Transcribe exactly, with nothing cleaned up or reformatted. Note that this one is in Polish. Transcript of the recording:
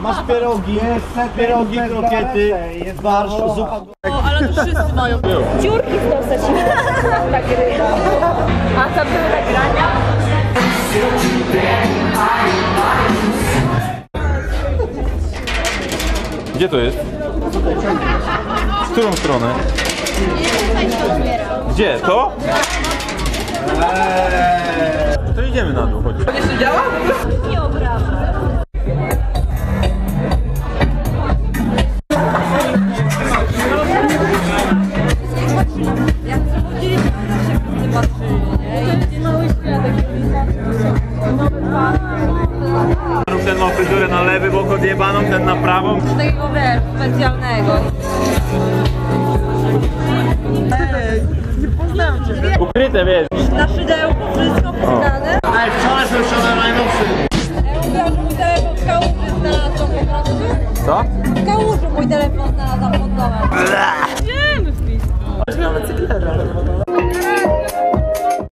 Masz pierogi, pierogi, krokiety, barsz, zupa. O, ale to wszyscy mają. Dziurki w nosach się takie ryba. A to były nagrania? Gdzie to jest? W którą stronę? Gdzie? To? Eee. To idziemy na dół, chodź. To jeszcze działa? Nie obrażam. Ten ma fryzurę na lewy bok odjebaną, ten na prawą. Takiego wiesz, specjalnego. Ej, nie poznałem cię. Ukryte, wiesz. Na szydełku wszystko poznane. Ej, wczoraj są jeszcze najnowszy. Ja mówiłam, że mój telefon w kałuży znalazłam po prostu. Co? W kałuży mój telefon znalazłam pod domem.